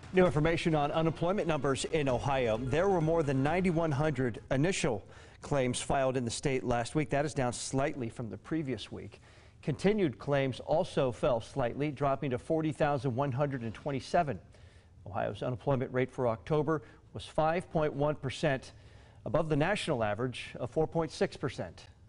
New information on unemployment numbers in Ohio. There were more than 9,100 initial claims filed in the state last week. That is down slightly from the previous week. Continued claims also fell slightly, dropping to 40,127. Ohio's unemployment rate for October was 5.1%, above the national average of 4.6%.